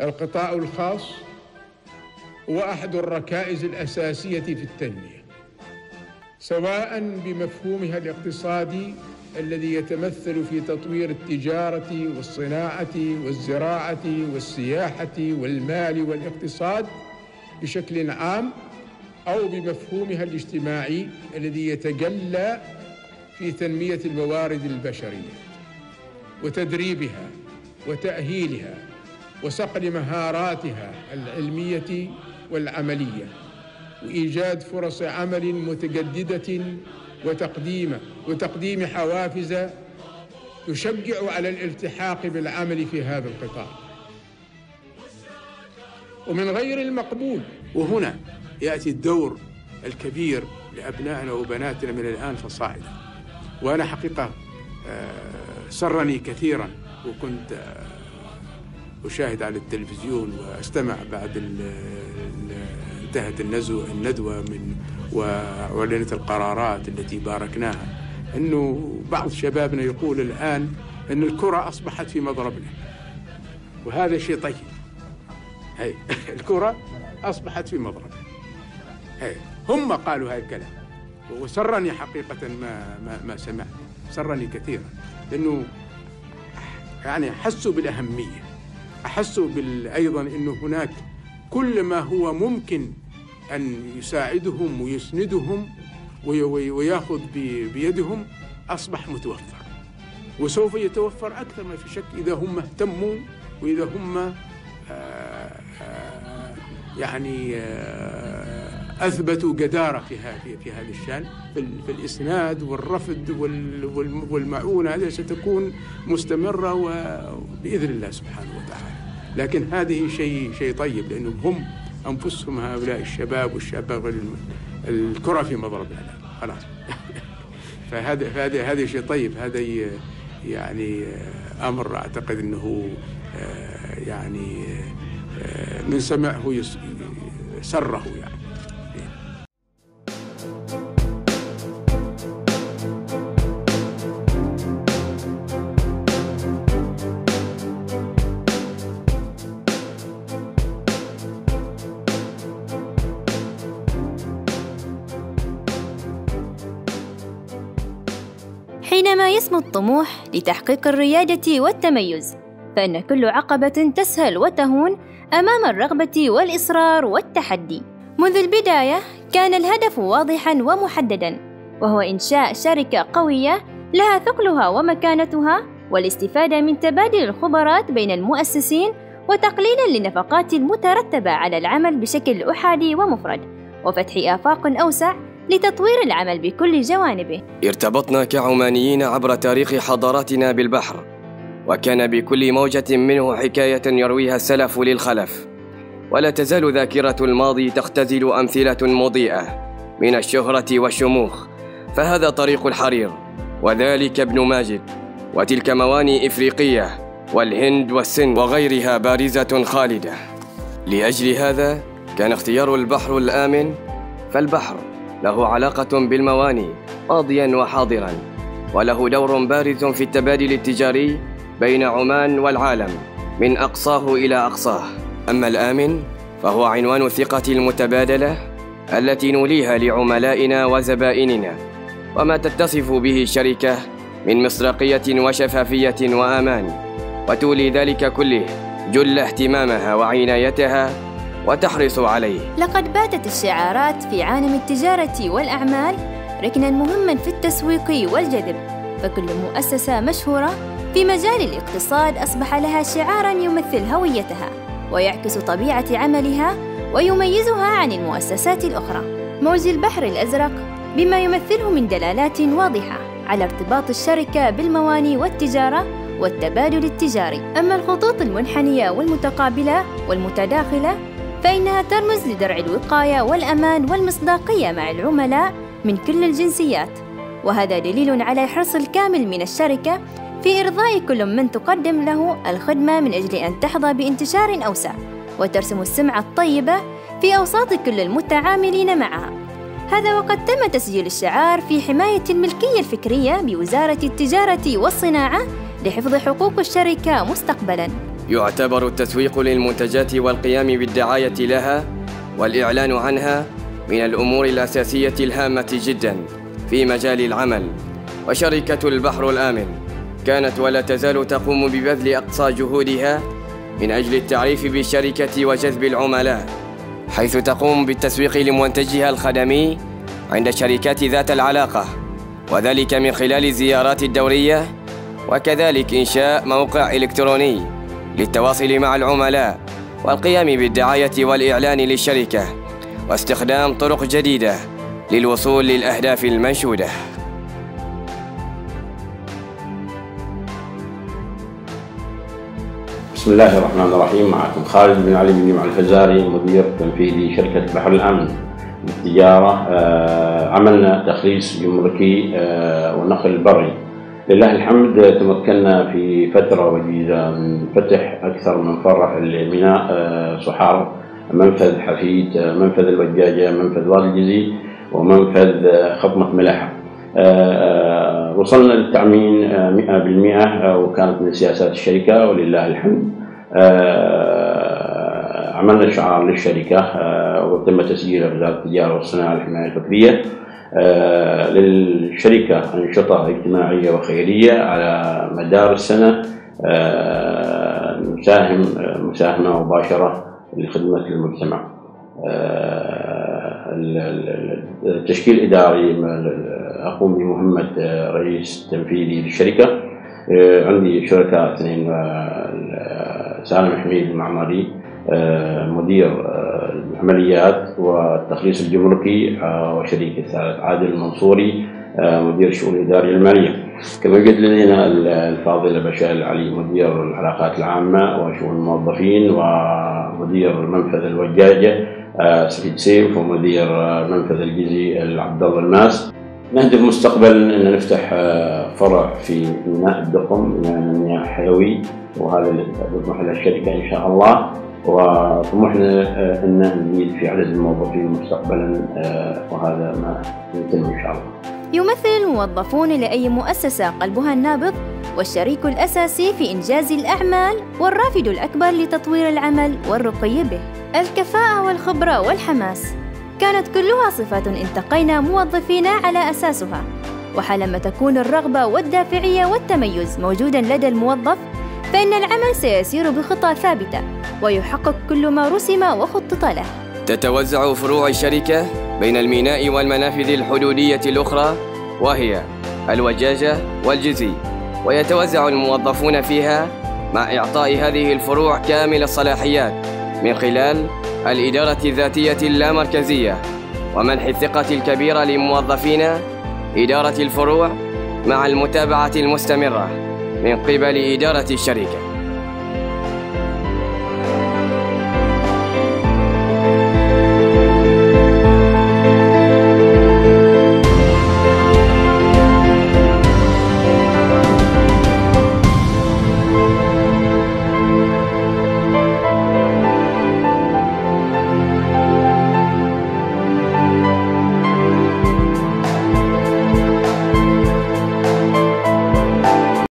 القطاع الخاص هو أحد الركائز الأساسية في التنمية، سواء بمفهومها الاقتصادي الذي يتمثل في تطوير التجارة والصناعة والزراعة والسياحة والمال والاقتصاد بشكل عام، أو بمفهومها الاجتماعي الذي يتجلى في تنمية الموارد البشرية وتدريبها وتأهيلها وصقل مهاراتها العلمية والعملية وإيجاد فرص عمل متجددة وتقديم حوافز تشجع على الالتحاق بالعمل في هذا القطاع. ومن غير المقبول، وهنا يأتي الدور الكبير لأبنائنا وبناتنا من الآن فصاعدا. وأنا حقيقة سرني كثيرا، وكنت أشاهد على التلفزيون وأستمع بعد انتهت الندوة وأعلنت القرارات التي باركناها، أنه بعض شبابنا يقول الآن أن الكرة أصبحت في مضربنا، وهذا شيء طيب. هي الكرة أصبحت في مضربنا، هم قالوا هذا الكلام، وسرني حقيقة ما سمعت، سرني كثيرا، لأنه يعني أحسوا بالأهمية، أحسوا أيضا أنه هناك كل ما هو ممكن أن يساعدهم ويسندهم ويأخذ بيدهم أصبح متوفر، وسوف يتوفر أكثر ما في شك إذا هم اهتموا وإذا هم يعني أثبتوا جدارة في هذا الشأن، في الإسناد والرفض والمعونة. هذه ستكون مستمرة وبإذن الله سبحانه وتعالى. لكن هذه شيء طيب، لأنهم هم أنفسهم هؤلاء الشباب والشابات الكرة في مضربنا خلاص. فهذا شيء طيب. هذا يعني أمر أعتقد أنه يعني من سمعه سره يعني. حينما يسمو الطموح لتحقيق الريادة والتميز، فإن كل عقبة تسهل وتهون أمام الرغبة والإصرار والتحدي. منذ البداية كان الهدف واضحاً ومحدداً، وهو إنشاء شركة قوية لها ثقلها ومكانتها، والاستفادة من تبادل الخبرات بين المؤسسين، وتقليلاً للنفقات المترتبة على العمل بشكل أحادي ومفرد، وفتح آفاق أوسع لتطوير العمل بكل جوانبه. ارتبطنا كعمانيين عبر تاريخ حضاراتنا بالبحر، وكان بكل موجة منه حكاية يرويها السلف للخلف، ولا تزال ذاكرة الماضي تختزل أمثلة مضيئة من الشهرة والشموخ. فهذا طريق الحرير، وذلك ابن ماجد، وتلك موانئ إفريقية والهند والسند وغيرها بارزة خالدة. لأجل هذا كان اختيار البحر الآمن، فالبحر له علاقة بالموانئ ماضيا وحاضرا، وله دور بارز في التبادل التجاري بين عمان والعالم من أقصاه إلى أقصاه. أما الآمن فهو عنوان الثقة المتبادلة التي نوليها لعملائنا وزبائننا، وما تتصف به الشركة من مصداقية وشفافية وأمان، وتولي ذلك كله جل اهتمامها وعنايتها وتحرص عليه. لقد باتت الشعارات في عالم التجارة والأعمال ركناً مهماً في التسويق والجذب، فكل مؤسسة مشهورة في مجال الاقتصاد أصبح لها شعاراً يمثل هويتها ويعكس طبيعة عملها ويميزها عن المؤسسات الأخرى. موج البحر الأزرق بما يمثله من دلالات واضحة على ارتباط الشركة بالموانئ والتجارة والتبادل التجاري. أما الخطوط المنحنية والمتقابلة والمتداخلة فإنها ترمز لدرع الوقاية والأمان والمصداقية مع العملاء من كل الجنسيات، وهذا دليل على الحرص الكامل من الشركة في إرضاء كل من تقدم له الخدمة من أجل أن تحظى بانتشار أوسع، وترسم السمعة الطيبة في أوساط كل المتعاملين معها. هذا وقد تم تسجيل الشعار في حماية الملكية الفكرية بوزارة التجارة والصناعة لحفظ حقوق الشركة مستقبلاً. يعتبر التسويق للمنتجات والقيام بالدعاية لها والإعلان عنها من الأمور الأساسية الهامة جدا في مجال العمل. وشركة البحر الآمن كانت ولا تزال تقوم ببذل أقصى جهودها من أجل التعريف بالشركة وجذب العملاء، حيث تقوم بالتسويق لمنتجها الخدمي عند الشركات ذات العلاقة، وذلك من خلال الزيارات الدورية، وكذلك إنشاء موقع إلكتروني للتواصل مع العملاء والقيام بالدعاية والإعلان للشركة، واستخدام طرق جديدة للوصول للأهداف المنشودة. بسم الله الرحمن الرحيم. معكم خالد بن علي بن جمع الفزاري، مدير تنفيذي شركة بحر الأمن للتجارة. عملنا تخليص جمركي ونقل بري. لله الحمد تمكنا في فترة وجيزة من فتح أكثر من فرع لميناء صحار، منفذ حفيد، منفذ الوجاجة، منفذ وادي الجزي، ومنفذ خطمة ملاحة. وصلنا للتأمين 100%، وكانت من سياسات الشركة ولله الحمد. عملنا شعار للشركة وتم تسجيله في وزارة التجارة والصناعة والحماية الفكرية. للشركة أنشطة اجتماعية وخيرية على مدار السنة، نساهم مساهمة مباشرة لخدمة المجتمع. التشكيل الإداري أقوم بمهمة رئيس تنفيذي للشركة. عندي شركاء اثنين، سالم حميد المعمري مدير العمليات والتخليص الجمركي، وشريك الثالث عادل المنصوري مدير الشؤون الإدارية المالية. كما يوجد لدينا الفاضل بشار العلي مدير العلاقات العامة وشؤون الموظفين، ومدير منفذ الوجاجة سعيد سيف، ومدير منفذ الجزي عبد الله الماس. نهدف مستقبلا أن نفتح فرع في ميناء الدقم، ميناء حيوي، وهذا اللي تطمح له الشركة إن شاء الله. وطموحنا أن نزيد في عدد الموظفين مستقبلا، وهذا ما يتم إن شاء الله. يمثل الموظفون لأي مؤسسة قلبها النابض والشريك الأساسي في إنجاز الأعمال والرافد الأكبر لتطوير العمل والرقي به. الكفاءة والخبرة والحماس كانت كلها صفات انتقينا موظفينا على أساسها، وحالما تكون الرغبة والدافعية والتميز موجوداً لدى الموظف، فإن العمل سيسير بخطى ثابتة ويحقق كل ما رسم وخطط له. تتوزع فروع الشركة بين الميناء والمنافذ الحدودية الأخرى، وهي الوجاجة والجزي، ويتوزع الموظفون فيها مع إعطاء هذه الفروع كامل الصلاحيات من خلال الإدارة الذاتية اللامركزية، ومنح الثقة الكبيرة لموظفينا إدارة الفروع مع المتابعة المستمرة من قبل إدارة الشركة.